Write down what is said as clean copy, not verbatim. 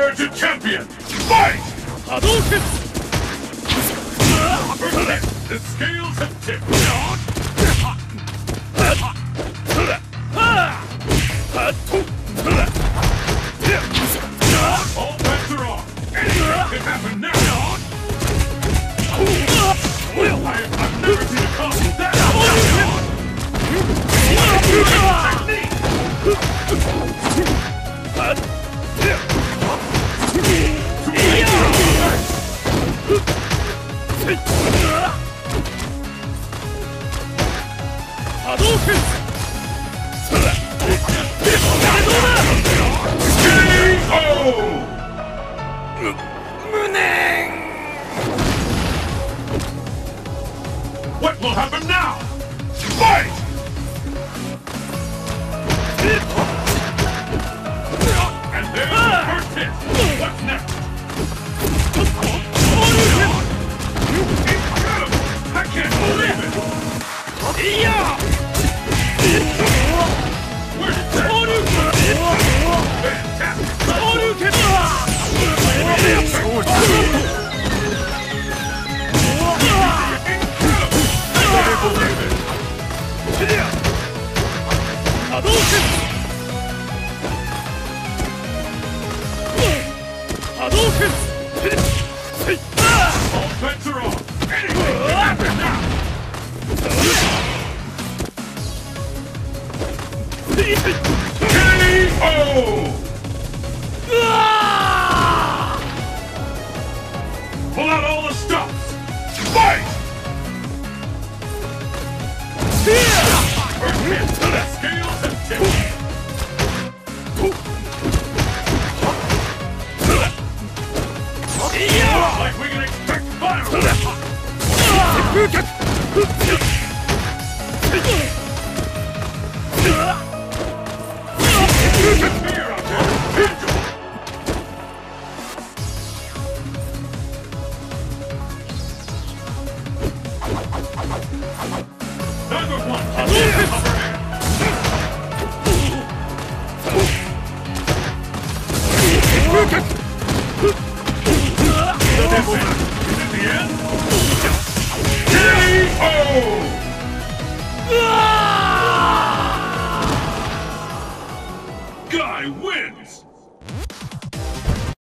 Prepare to champion! Fight! Hadouken! The scales have tipped. All bets are off. Anything can happen now. I've never seen a combo that What will happen now? Fight! And there's the first hit. What's next? Incredible! I can't believe it! Where did that come all bets are off. Anything can happen now. KO! Pull out all the stops. Fight! First hit to the scales and tips. Looks like we can expect fireworks. Fear out there is tangible. Number one.